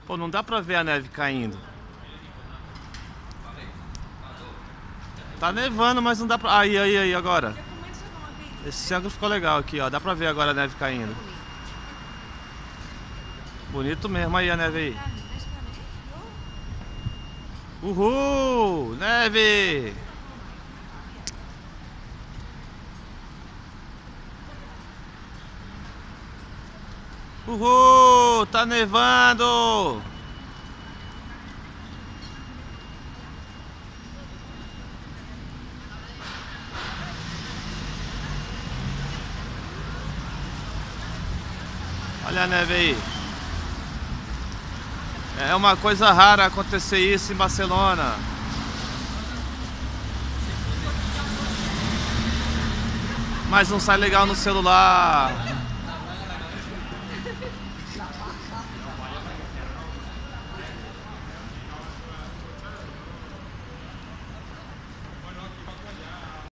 Pô, não dá pra ver a neve caindo. Tá nevando, mas não dá pra... Aí, agora. Esse ângulo ficou legal aqui, ó. Dá pra ver agora a neve caindo. Bonito mesmo, aí a neve aí. Uhul! Neve! Uhul! Tá nevando! Olha a neve aí. É uma coisa rara acontecer isso em Barcelona. Mas não sai legal no celular.